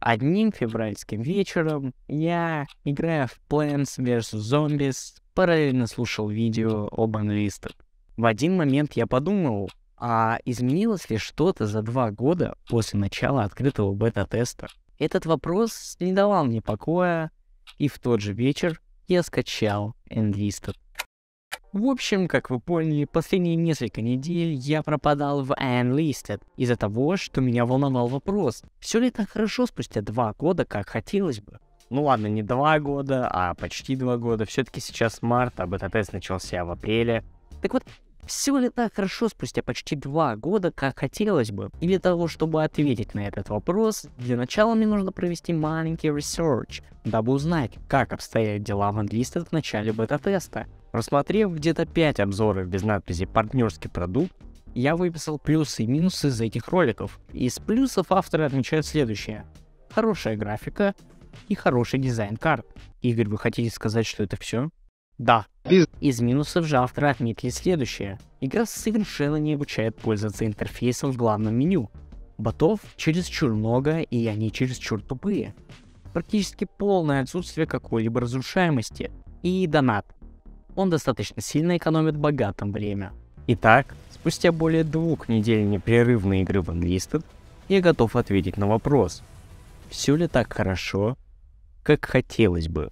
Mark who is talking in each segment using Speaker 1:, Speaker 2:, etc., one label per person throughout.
Speaker 1: Одним февральским вечером я, играя в Plants vs. Zombies, параллельно слушал видео об Unlisted. В один момент я подумал, а изменилось ли что-то за 2 года после начала открытого бета-теста? Этот вопрос не давал мне покоя, и в тот же вечер я скачал Enlisted. В общем, как вы поняли, последние несколько недель я пропадал в Enlisted из-за того, что меня волновал вопрос, все ли так хорошо спустя 2 года, как хотелось бы. Ну ладно, не 2 года, а почти 2 года. Все-таки сейчас март, а бета-тест начался в апреле. Так вот, все ли так хорошо спустя почти 2 года, как хотелось бы? И для того, чтобы ответить на этот вопрос, для начала мне нужно провести маленький research, дабы узнать, как обстоят дела в Enlisted в начале бета-теста. Рассмотрев где-то 5 обзоров без надписи «Партнерский продукт», я выписал плюсы и минусы из этих роликов. Из плюсов авторы отмечают следующее. Хорошая графика и хороший дизайн карт. Игорь, вы хотите сказать, что это все? Да. Из минусов же авторы отметили следующее. Игра совершенно не обучает пользоваться интерфейсом в главном меню. Ботов чересчур много, и они чересчур тупые. Практически полное отсутствие какой-либо разрушаемости. И донат. Он достаточно сильно экономит богатым время. Итак, спустя более 2 недель непрерывной игры в Enlisted, я готов ответить на вопрос. Все ли так хорошо, как хотелось бы?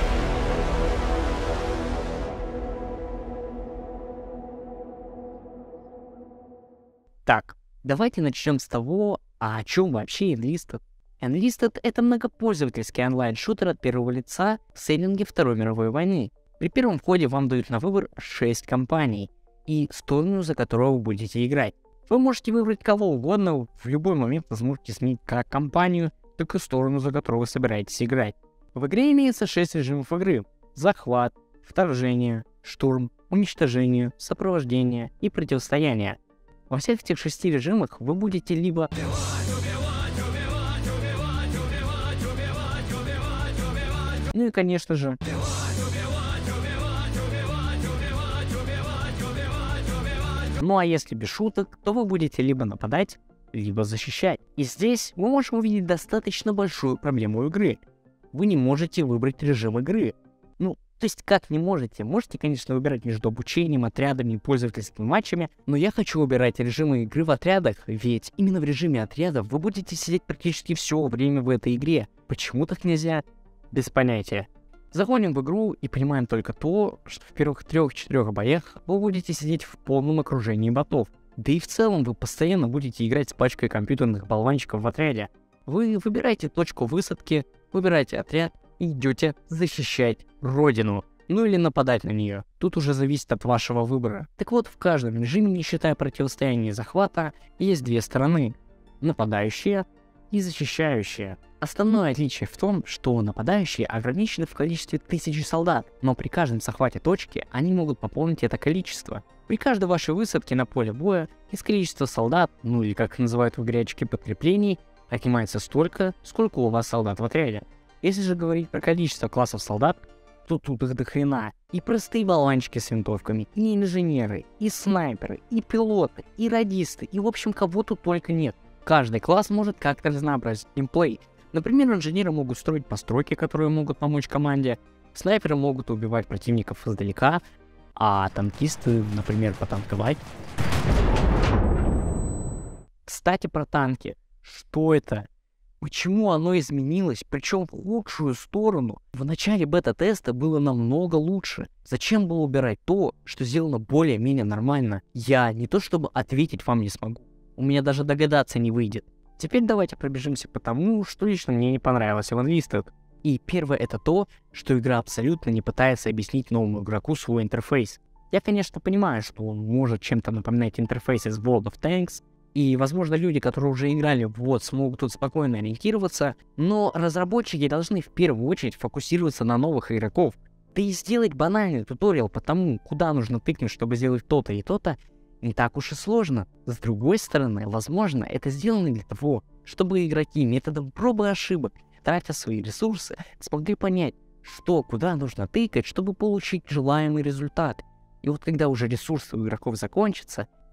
Speaker 1: Так, давайте начнем с того, о чем вообще Enlisted. Enlisted — это многопользовательский онлайн-шутер от первого лица в сеттинге Второй мировой войны. При первом входе вам дают на выбор 6 компаний и сторону, за которую вы будете играть. Вы можете выбрать кого угодно, в любой момент вы сможете сменить как компанию, так и сторону, за которую вы собираетесь играть. В игре имеется 6 режимов игры: захват, вторжение, штурм, уничтожение, сопровождение и противостояние. Во всех этих 6 режимах вы будете либо ну и конечно же ну а если без шуток, то вы будете либо нападать, либо защищать. И здесь мы можем увидеть достаточно большую проблему игры. Вы не можете выбрать режим игры. Ну, то есть как не можете? Можете, конечно, выбирать между обучением, отрядами и пользовательскими матчами, но я хочу выбирать режимы игры в отрядах, ведь именно в режиме отрядов вы будете сидеть практически все время в этой игре. Почему так нельзя? Без понятия. Заходим в игру и понимаем только то, что в первых 3-4 боях вы будете сидеть в полном окружении ботов. Да и в целом вы постоянно будете играть с пачкой компьютерных болванчиков в отряде. Вы выбираете точку высадки, выбираете отряд и идете защищать родину. Ну или нападать на нее. Тут уже зависит от вашего выбора. Так вот, в каждом режиме, не считая противостояния и захвата, есть 2 стороны. Нападающие и защищающие. Основное отличие в том, что нападающие ограничены в количестве 1000 солдат, но при каждом захвате точки они могут пополнить это количество. При каждой вашей высадке на поле боя из количества солдат, ну или как называют в игре очки подкреплений, отнимается столько, сколько у вас солдат в отряде. Если же говорить про количество классов солдат, то тут их до хрена. И простые болванчики с винтовками, и инженеры, и снайперы, и пилоты, и радисты, и в общем кого тут только нет. Каждый класс может как-то разнообразить геймплей. Например, инженеры могут строить постройки, которые могут помочь команде, снайперы могут убивать противников издалека, а танкисты, например, потанковать. Кстати, про танки. Что это? Почему оно изменилось, причем в лучшую сторону? В начале бета-теста было намного лучше. Зачем было убирать то, что сделано более-менее нормально? Я не то чтобы ответить вам не смогу. У меня даже догадаться не выйдет. Теперь давайте пробежимся по тому, что лично мне не понравилось в Enlisted. И первое это то, что игра абсолютно не пытается объяснить новому игроку свой интерфейс. Я, конечно, понимаю, что он может чем-то напоминать интерфейс из World of Tanks, и, возможно, люди, которые уже играли в WOT, смогут тут спокойно ориентироваться, но разработчики должны в первую очередь фокусироваться на новых игроков. Да и сделать банальный туториал по тому, куда нужно тыкнуть, чтобы сделать то-то и то-то, не так уж и сложно. С другой стороны, возможно, это сделано для того, чтобы игроки методом пробы и ошибок, тратя свои ресурсы, смогли понять, что куда нужно тыкать, чтобы получить желаемый результат. И вот когда уже ресурсы у игроков закончатся,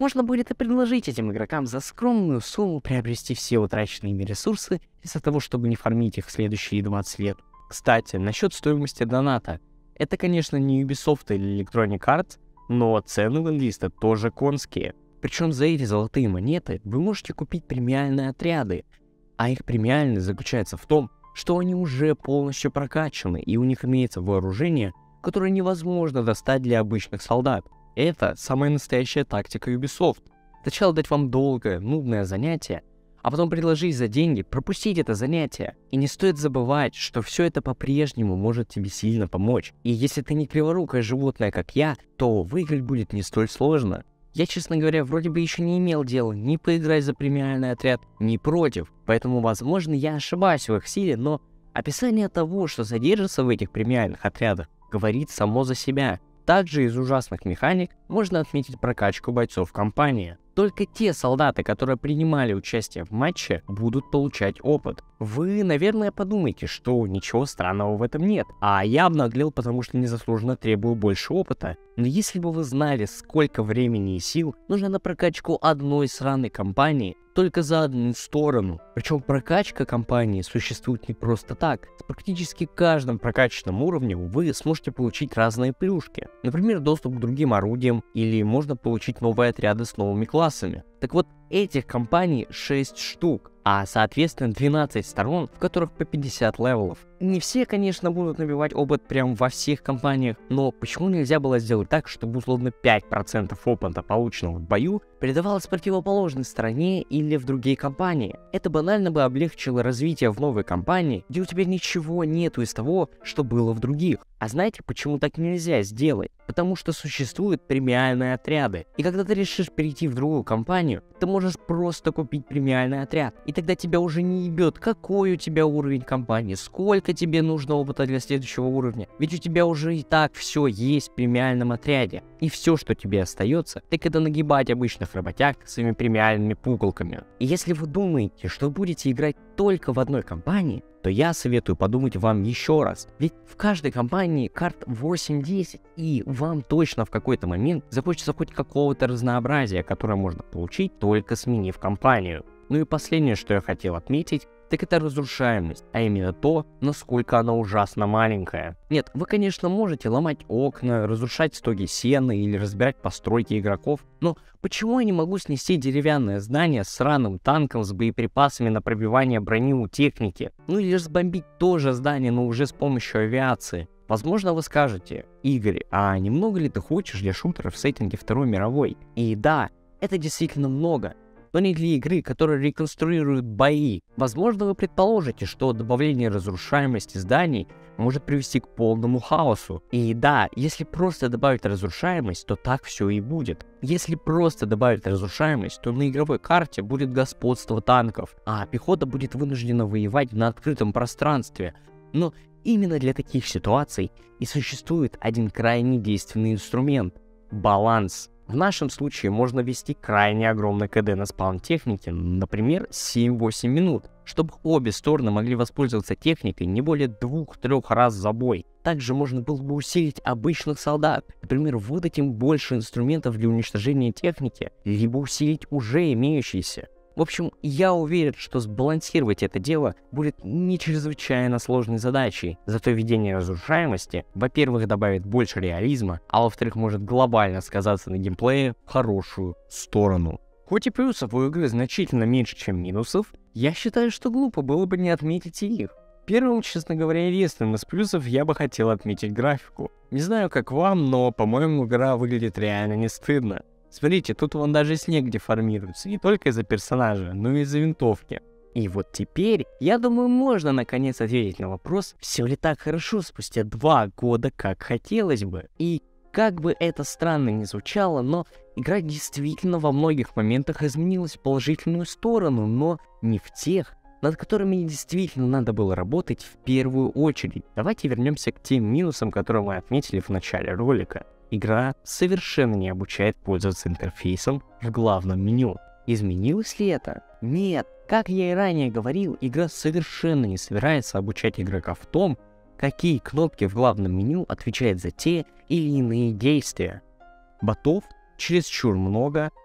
Speaker 1: можно будет и предложить этим игрокам за скромную сумму приобрести все утраченные ими ресурсы из-за того, чтобы не фармить их в следующие 20 лет. Кстати, насчет стоимости доната. Это, конечно, не Ubisoft или Electronic Arts, но цены в Enlisted тоже конские. Причем за эти золотые монеты вы можете купить премиальные отряды, а их премиальность заключается в том, что они уже полностью прокачаны, и у них имеется вооружение, которое невозможно достать для обычных солдат. Это самая настоящая тактика Ubisoft. Сначала дать вам долгое, нудное занятие, а потом предложить за деньги пропустить это занятие. И не стоит забывать, что все это по-прежнему может тебе сильно помочь. И если ты не криворукое животное, как я, то выиграть будет не столь сложно. Я, честно говоря, вроде бы еще не имел дела ни поиграть за премиальный отряд, ни против, поэтому, возможно, я ошибаюсь в их силе, но описание того, что содержится в этих премиальных отрядах, говорит само за себя. Также из ужасных механик можно отметить прокачку бойцов компании. Только те солдаты, которые принимали участие в матче, будут получать опыт. Вы, наверное, подумаете, что ничего странного в этом нет, а я обнаглел, потому что незаслуженно требую больше опыта. Но если бы вы знали, сколько времени и сил нужно на прокачку одной сраной компании, только за одну сторону. Причем прокачка компании существует не просто так. С практически каждым прокачанным уровнем вы сможете получить разные плюшки. Например, доступ к другим орудиям, или можно получить новые отряды с новыми классами. Так вот, этих компаний 6 штук, а соответственно 12 сторон, в которых по 50 левелов. Не все, конечно, будут набивать опыт прям во всех компаниях, но почему нельзя было сделать так, чтобы условно 5% опыта, полученного в бою, передавалось противоположной стороне или в другие компании? Это банально бы облегчило развитие в новой компании, где у тебя ничего нету из того, что было в других. А знаете, почему так нельзя сделать? Потому что существуют премиальные отряды. И когда ты решишь перейти в другую компанию, ты можешь просто купить премиальный отряд. И тогда тебя уже не ебет, какой у тебя уровень компании, сколько тебе нужно опыта для следующего уровня. Ведь у тебя уже и так все есть в премиальном отряде. И все, что тебе остается, так это нагибать обычных работяг своими премиальными пугалками. И если вы думаете, что будете играть только в одной компании, то я советую подумать вам еще раз. Ведь в каждой компании карт 8-10, и вам точно в какой-то момент захочется хоть какого-то разнообразия, которое можно получить, только сменив компанию. Ну и последнее, что я хотел отметить, так это разрушаемость, а именно то, насколько она ужасно маленькая. Нет, вы, конечно, можете ломать окна, разрушать стоги сена или разбирать постройки игроков, но почему я не могу снести деревянное здание с сраным танком с боеприпасами на пробивание брони у техники? Ну или разбомбить то же здание, но уже с помощью авиации? Возможно, вы скажете: Игорь, а немного ли ты хочешь для шутера в сеттинге Второй мировой? И да, это действительно много. Но не для игры, которая реконструирует бои. Возможно, вы предположите, что добавление разрушаемости зданий может привести к полному хаосу. И да, если просто добавить разрушаемость, то так все и будет. Если просто добавить разрушаемость, то на игровой карте будет господство танков, а пехота будет вынуждена воевать на открытом пространстве. Но именно для таких ситуаций и существует один крайне действенный инструмент – баланс. В нашем случае можно ввести крайне огромный КД на спаун техники, например, 7-8 минут, чтобы обе стороны могли воспользоваться техникой не более 2-3 раз за бой. Также можно было бы усилить обычных солдат, например, выдать им больше инструментов для уничтожения техники, либо усилить уже имеющиеся. В общем, я уверен, что сбалансировать это дело будет не чрезвычайно сложной задачей. Зато введение разрушаемости, во-первых, добавит больше реализма, а во-вторых, может глобально сказаться на геймплее в хорошую сторону. Хоть и плюсов у игры значительно меньше, чем минусов, я считаю, что глупо было бы не отметить и их. Первым, честно говоря, единственным из плюсов я бы хотел отметить графику. Не знаю, как вам, но, по-моему, игра выглядит реально не стыдно. Смотрите, тут вон даже снег деформируется, не только из-за персонажа, но и из-за винтовки. И вот теперь, я думаю, можно наконец ответить на вопрос, все ли так хорошо спустя 2 года, как хотелось бы. И как бы это странно ни звучало, но игра действительно во многих моментах изменилась в положительную сторону, но не в тех, над которыми действительно надо было работать в первую очередь. Давайте вернемся к тем минусам, которые мы отметили в начале ролика. Игра совершенно не обучает пользоваться интерфейсом в главном меню. Изменилось ли это? Нет. Как я и ранее говорил, игра совершенно не собирается обучать игрока в том, какие кнопки в главном меню отвечают за те или иные действия. Ботов чересчур много,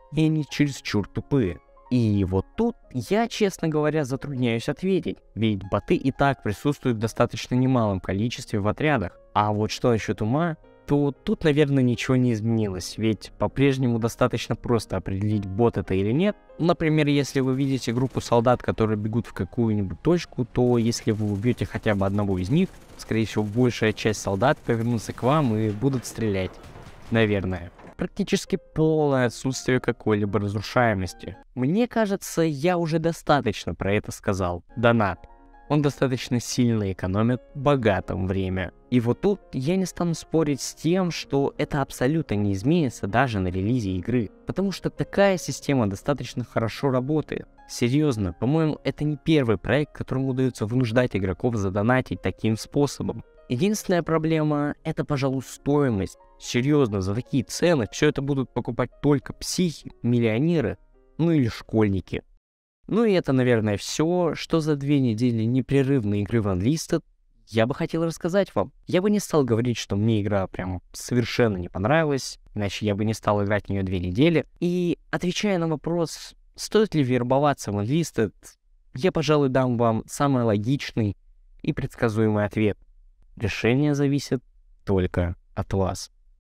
Speaker 1: и они чересчур тупые. И вот тут я, честно говоря, затрудняюсь ответить, ведь боты и так присутствуют в достаточно немалом количестве в отрядах. А вот что насчет ума, то тут, наверное, ничего не изменилось, ведь по-прежнему достаточно просто определить, бот это или нет. Например, если вы видите группу солдат, которые бегут в какую-нибудь точку, то если вы убьете хотя бы одного из них, скорее всего, большая часть солдат повернутся к вам и будут стрелять. Наверное. Практически полное отсутствие какой-либо разрушаемости. Мне кажется, я уже достаточно про это сказал. Донат. Он достаточно сильно экономит богатым время. И вот тут я не стану спорить с тем, что это абсолютно не изменится даже на релизе игры. Потому что такая система достаточно хорошо работает. Серьезно, по-моему, это не первый проект, которому удается вынуждать игроков задонатить таким способом. Единственная проблема — это, пожалуй, стоимость. Серьезно, за такие цены все это будут покупать только психи, миллионеры, ну или школьники. Ну и это, наверное, все, что за 2 недели непрерывной игры в Unlisted я бы хотел рассказать вам. Я бы не стал говорить, что мне игра прям совершенно не понравилась, иначе я бы не стал играть в нее 2 недели. И отвечая на вопрос, стоит ли вербоваться в Unlisted, я, пожалуй, дам вам самый логичный и предсказуемый ответ. Решение зависит только от вас.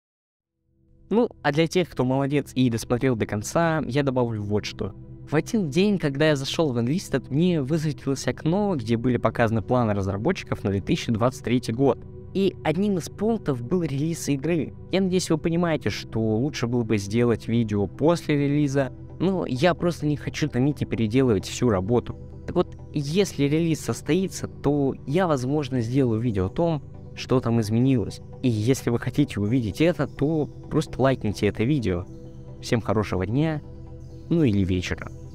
Speaker 1: Ну, а для тех, кто молодец и досмотрел до конца, я добавлю вот что. В один день, когда я зашел в Unlisted, мне высветилось окно, где были показаны планы разработчиков на 2023 год. И одним из пунктов был релиз игры. Я надеюсь, вы понимаете, что лучше было бы сделать видео после релиза, но я просто не хочу томить и переделывать всю работу. Так вот, если релиз состоится, то я, возможно, сделаю видео о том, что там изменилось. И если вы хотите увидеть это, то просто лайкните это видео. Всем хорошего дня, ну или вечера.